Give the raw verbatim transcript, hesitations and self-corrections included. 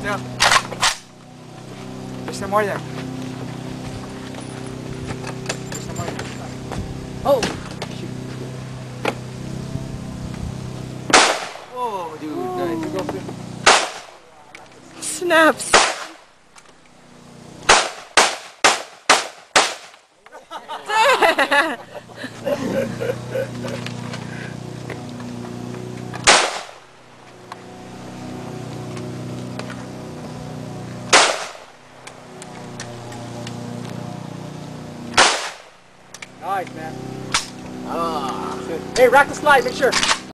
Still. There's some more there. There's some more there. Oh! Shoot. Whoa, dude. Nice. Snaps. Nice, man. Ah. Hey, rack the slide, make sure.